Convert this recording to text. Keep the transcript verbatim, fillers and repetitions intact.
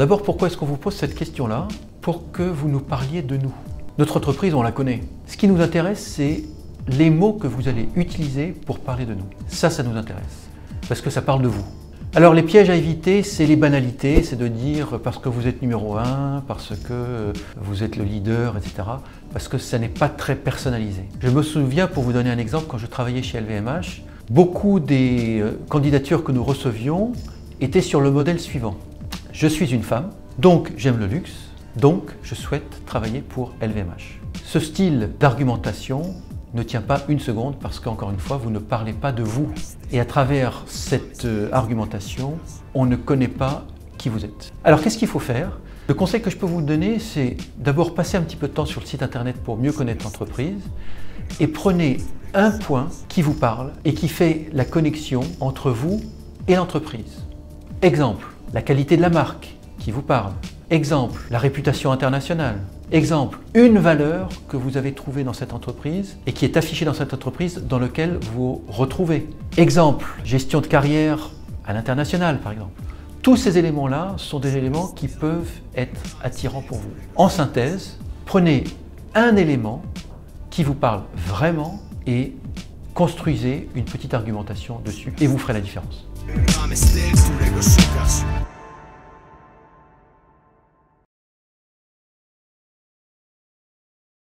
d'abord, pourquoi est-ce qu'on vous pose cette question-là? Pour que vous nous parliez de nous. Notre entreprise, on la connaît. Ce qui nous intéresse, c'est les mots que vous allez utiliser pour parler de nous. Ça, ça nous intéresse, parce que ça parle de vous. Alors les pièges à éviter, c'est les banalités, c'est de dire parce que vous êtes numéro un, parce que vous êtes le leader, et cetera. Parce que ça n'est pas très personnalisé. Je me souviens, pour vous donner un exemple, quand je travaillais chez L V M H, beaucoup des candidatures que nous recevions étaient sur le modèle suivant. Je suis une femme, donc j'aime le luxe, donc je souhaite travailler pour L V M H. Ce style d'argumentation ne tient pas une seconde parce qu'encore une fois, vous ne parlez pas de vous. Et à travers cette argumentation, on ne connaît pas qui vous êtes. Alors qu'est-ce qu'il faut faire? Le conseil que je peux vous donner, c'est d'abord passer un petit peu de temps sur le site internet pour mieux connaître l'entreprise et prenez un point qui vous parle et qui fait la connexion entre vous et l'entreprise. Exemple, la qualité de la marque qui vous parle. Exemple, la réputation internationale. Exemple, une valeur que vous avez trouvée dans cette entreprise et qui est affichée dans cette entreprise dans laquelle vous vous retrouvez. Exemple, gestion de carrière à l'international par exemple. Tous ces éléments-là sont des éléments qui peuvent être attirants pour vous. En synthèse, prenez un élément qui vous parle vraiment et construisez une petite argumentation dessus et vous ferez la différence.